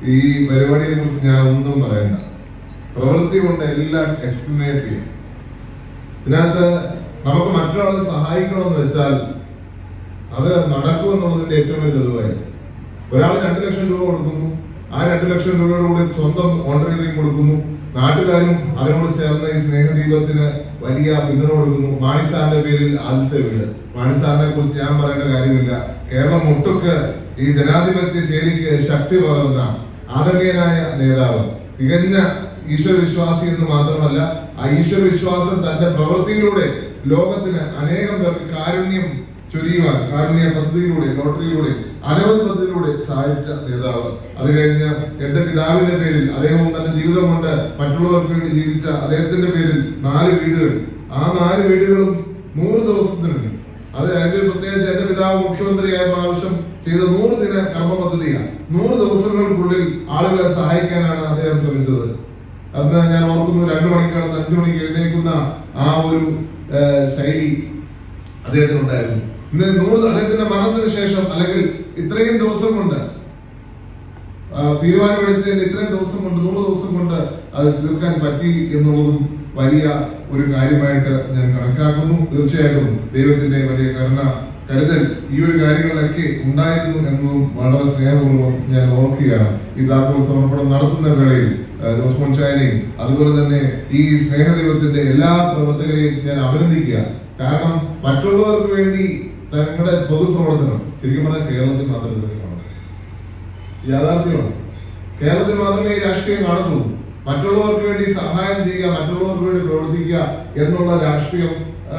ഈ പരിപാടിയെ കുറിച്ച് ഞാൻ ഒന്നും പറയണ്ട. പ്രവൃത്തി കൊണ്ട് എല്ലാം എക്സ്പ്ലനേറ്റ് ചെയ്യും. ഇതിനകത്ത് നമുക്ക് മറ്റൊരാളെ സഹായിക്കണമെന്ന് വെച്ചാൽ അത് നടക്കുമെന്നുള്ളതിന്റെ ഏറ്റവും വലിയ തെളിവായി. ഒരാൾ 2 ലക്ഷം രൂപ കൊടുക്കുന്നു, ആ 2 ലക്ഷം രൂപയുടെ കൂടെ സ്വന്തം ഓണറേറിയം കൊടുക്കുന്നു, നാട്ടുകാരും അതിനോട് ചേർന്ന് ഈ സ്നേഹദീപത്തിന് വലിയ പിന്തുണ കൊടുക്കുന്നു. മാണിസാറിന്റെ പേരിൽ ആദ്യത്തെ വീട്. മാണിസാറിനെ കുറിച്ച് ഞാൻ പറയേണ്ട കാര്യമില്ല. കേരളം ഒട്ടുക്ക് ഈ ജനാധിപത്യ ചേരിക്ക് ശക്തി പകർന്ന ആദരണീയനായ നേതാവ്, തികഞ്ഞ ഈശ്വരവിശ്വാസി എന്ന് മാത്രമല്ല, ആ ഈശ്വരവിശ്വാസം തന്റെ പ്രവൃത്തിയിലൂടെ ലോകത്തിന് അനേകം പേർക്ക് കാരുണ്യം ചൊരിയുവാൻ, കാരുണ്യ പദ്ധതിയിലൂടെ, ലോട്ടറിയിലൂടെ, അനവധി പദ്ധതിയിലൂടെ സഹായിച്ച നേതാവ്. അത് കഴിഞ്ഞ് എന്റെ പിതാവിന്റെ പേരിൽ അദ്ദേഹം തന്റെ ജീവിതം കൊണ്ട് മറ്റുള്ളവർക്ക് വേണ്ടി ജീവിച്ച അദ്ദേഹത്തിന്റെ പേരിൽ 4 വീടുകൾ. ആ 4 വീടുകളും 100 ദിവസത്തിനുണ്ട്. അത് അതിന്റെ പ്രത്യേകിച്ച് എന്റെ പിതാവ് മുഖ്യമന്ത്രിയായ പ്രാവശ്യം ചെയ്ത 100 ദിന കർമ്മ പദ്ധതിയാണ്. 100 ദിവസങ്ങൾക്കുള്ളിൽ ആളുകളെ സഹായിക്കാനാണ് അദ്ദേഹം ശ്രമിച്ചത്. അന്ന് ഞാൻ ഓർക്കുന്നു, 2 മണിക്ക് 5 മണിക്ക് എഴുന്നേൽക്കുന്ന ആ ഒരു ശൈലി അദ്ദേഹത്തിനുണ്ടായിരുന്നു. ഇന്ന് 100 അദ്ദേഹത്തിന്റെ മരണത്തിന് ശേഷം, അല്ലെങ്കിൽ ഇത്രയും ദിവസം കൊണ്ട് തീരുമാനമെടുത്തതിന് ഇത്രയും ദിവസം കൊണ്ട് 100 ദിവസം കൊണ്ട് അത് തീർക്കാൻ പറ്റി എന്നുള്ളതും വലിയ ഒരു കാര്യമായിട്ട് ഞാൻ കണക്കാക്കുന്നു. തീർച്ചയായിട്ടും ദൈവത്തിന്റെ വലിയ കരുതൽ ഈ ഒരു കാര്യങ്ങളിലൊക്കെ ഉണ്ടായിരുന്നു എന്നതും വളരെ സ്നേഹപൂർവ്വം ഞാൻ ഓർക്കുകയാണ്. ഈ താക്കോൽ സമർപ്പണം നടത്തുന്ന വേളയിൽ ജോസ് ചായനെയും അതുപോലെ തന്നെ ഈ സ്നേഹദൈവത്തിന്റെ എല്ലാ പ്രവർത്തകരെയും ഞാൻ അഭിനന്ദിക്കുക. കാരണം മറ്റുള്ളവർക്ക് വേണ്ടി തങ്ങളുടെ പൊതുപ്രവർത്തനം ശരിക്കും പറഞ്ഞാൽ കേരളത്തിൽ മാത്രമേ യാഥാർത്ഥ്യമാണ്. കേരളത്തിൽ മാത്രമേ ഈ രാഷ്ട്രീയം കാണുന്നുള്ളൂ. മറ്റുള്ളവർക്ക് വേണ്ടി സഹായം ചെയ്യുക, മറ്റുള്ളവർക്ക് വേണ്ടി പ്രവർത്തിക്കുക എന്നുള്ള രാഷ്ട്രീയം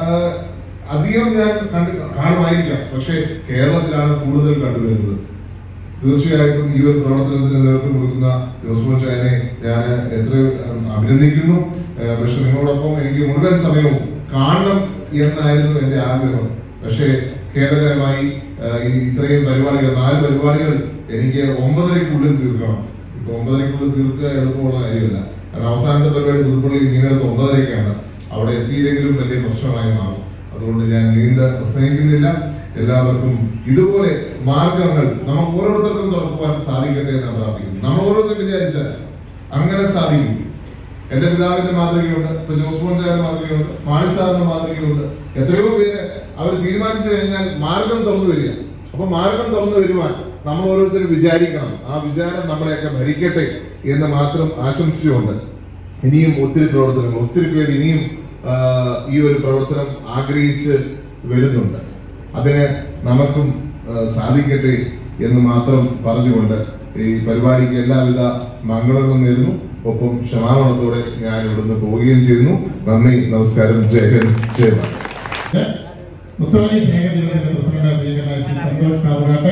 അധികം ഞാൻ കാണുമായിരിക്കാം. പക്ഷെ കേരളത്തിലാണ് കൂടുതൽ കണ്ടുവരുന്നത്. തീർച്ചയായിട്ടും ഈ ഒരു പ്രവർത്തനത്തിന് നേതൃത്വം കൊടുക്കുന്ന ജോസ് ചായനെ ഞാൻ എത്ര അഭിനന്ദിക്കുന്നു. പക്ഷെ നിങ്ങളോടൊപ്പം എനിക്ക് മുഴുവൻ സമയവും കാണണം എന്നായിരുന്നു എന്റെ ആഗ്രഹം. പക്ഷേ ഖേദകരമായി ഇത്രയും പരിപാടികൾ, 4 പരിപാടികൾ എനിക്ക് 9:30-ക്കുള്ളിൽ തീർക്കണം. ഇപ്പൊ 9:30-ക്കുള്ളിൽ തീർക്കുക എളുപ്പമുള്ള കാര്യമല്ല. കാരണം അവസാനത്തെ പരിപാടി പുതുപ്പള്ളി മീനടുത്ത് 9:30-ക്കാണ്. അവിടെ എത്തിയില്ലെങ്കിലും വലിയ പ്രശ്നമായി മാറും. അതുകൊണ്ട് ഞാൻ നീണ്ട പ്രസംഗിക്കുന്നില്ല. എല്ലാവർക്കും ഇതുപോലെ മാർഗങ്ങൾ നമുക്ക് ഓരോരുത്തർക്കും തുറക്കുവാൻ സാധിക്കട്ടെ എന്ന് പ്രാർത്ഥിക്കുന്നു. നമ്മൾ ഓരോരുത്തരും വിചാരിച്ചാൽ അങ്ങനെ സാധിക്കും. എന്റെ പിതാവിന്റെ മാതൃകയുണ്ട്, ഇപ്പൊ ജോസ് ചായന്റെ മാതൃകയുണ്ട്, മാണിസാറിന്റെ മാതൃകയുണ്ട്. എത്രയോ പേര് അവർ തീരുമാനിച്ചു കഴിഞ്ഞാൽ മാർഗം തുറന്നു വരിക. അപ്പൊ മാർഗം തുറന്നു വരുവാൻ നമ്മൾ ഓരോരുത്തരും വിചാരിക്കണം. ആ വിചാരം നമ്മളെയൊക്കെ ഭരിക്കട്ടെ എന്ന് മാത്രം ആശംസിച്ചുകൊണ്ട് ഇനിയും ഒത്തിരി പേര് ഇനിയും ഈ ഒരു പ്രവർത്തനം ആഗ്രഹിച്ച് വരുന്നുണ്ട്. അതിന് നമുക്കും സാധിക്കട്ടെ എന്ന് മാത്രം പറഞ്ഞുകൊണ്ട് ഈ പരിപാടിക്ക് എല്ലാവിധ മംഗളങ്ങളും നേരുന്നു. ഒപ്പം ക്ഷമാപണത്തോടെ ഞാൻ ഇവിടുന്ന് പോവുകയും ചെയ്യുന്നു. നന്ദി, നമസ്കാരം, ജയ് ഹിന്ദ്, ജയ് ഭാരത്. മുത്തവലി സ്നേഹദൈവത്തിന്റെ പ്രസിഡന്റ് സന്തോഷ് കാവറാട്ട്,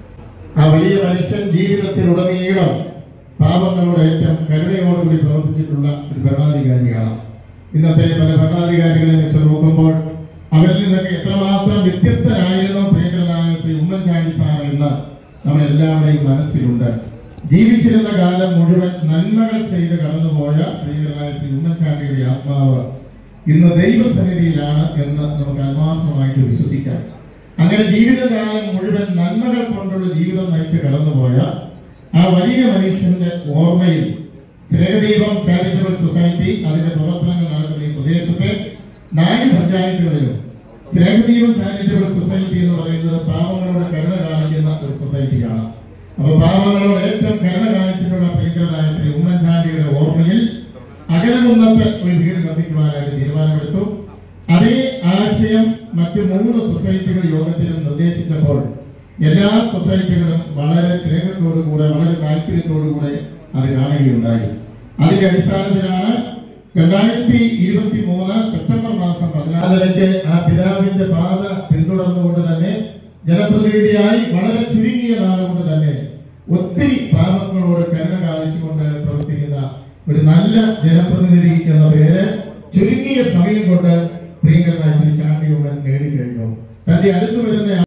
ആ വലിയ മനുഷ്യൻ ജീവിതത്തിലുടനീളം പാപങ്ങളോട് ഏറ്റവും കരുണയോടുകൂടി പ്രവർത്തിച്ചിട്ടുള്ള ഒരു ഭരണാധികാരിയാണ്. ഇന്നത്തെ പല ഭരണാധികാരികളെ വെച്ച് നോക്കുമ്പോൾ അവരിൽ നിന്നൊക്കെ എത്രമാത്രം വ്യത്യസ്തരായിരുന്നു പ്രിയങ്കരനായ ശ്രീ ഉമ്മൻചാണ്ടി സാർ എന്ന് നമ്മളെല്ലാവരുടെയും മനസ്സിലുണ്ട്. ജീവിച്ചിരുന്ന കാലം മുഴുവൻ നന്മകൾ ചെയ്ത് കടന്നുപോയ പ്രിയങ്കരനായ ശ്രീ ഉമ്മൻചാണ്ടിയുടെ ആത്മാവ് ഇന്ന് ദൈവസന്നിധിയിലാണ് എന്ന് നമുക്ക് ആത്മാർത്ഥമായിട്ട് വിശ്വസിക്കാം. അങ്ങനെ ജീവിതകാലം മുഴുവൻ നന്മകൾ കൊണ്ടുള്ള ജീവിതം നയിച്ച് കടന്നുപോയ ആ വലിയ മനുഷ്യന്റെ ഓർമ്മയിൽ സ്നേഹദീപം ചാരിറ്റബിൾ സൊസൈറ്റി അതിന്റെ പ്രവർത്തനങ്ങൾ നടക്കുന്ന ഈ പ്രദേശത്തെ 4 പഞ്ചായത്തുകളിലും സ്നേഹദീപം ചാരിറ്റബിൾ സൊസൈറ്റി എന്ന് പറയുന്നത് പാവങ്ങളോട് കരുണ കാണിക്കുന്ന ഒരു സൊസൈറ്റിയാണ്. അപ്പൊ പാവങ്ങളോട് ഏറ്റവും കരുണ കാണിച്ചിട്ടുള്ള പ്രിയങ്കരനായ ശ്രീ ഉമ്മൻചാണ്ടിയുടെ ഓർമ്മയിൽ അകലകുന്നത്ത് ഒരു വീട് നിർമ്മിക്കുവാനായിട്ട് തീരുമാനമെടുത്തു. അതേ ആശയം മറ്റു 3 സൊസൈറ്റികൾ യോഗത്തിലും നിർദ്ദേശിച്ചപ്പോൾ എല്ലാ സൊസൈറ്റികളും വളരെ സ്നേഹത്തോടുകൂടെ, വളരെ താല്പര്യത്തോടുകൂടെ അത് കാണുകയുണ്ടായി. അതിന്റെ അടിസ്ഥാനത്തിലാണ് 2023 സെപ്റ്റംബർ മാസം 14 ആ പിതാവിന്റെ പാത പിന്തുടർന്നുകൊണ്ട് തന്നെ ജനപ്രതിനിധിയായി വളരെ ചുരുങ്ങിയ കാലം കൊണ്ട് തന്നെ ഒത്തിരി പാവങ്ങളോട് കരുണ കാണിച്ചുകൊണ്ട് പ്രവർത്തിക്കുന്ന ഒരു നല്ല ജനപ്രതിനിധി എന്ന പേര് ചുരുങ്ങിയ സമയം കൊണ്ട് പ്രിയങ്കരനായ ശ്രീ ചാണ്ടി ഉമ്മൻ നേടിക്കഴിഞ്ഞു. തന്റെ അടുത്ത് വരുന്ന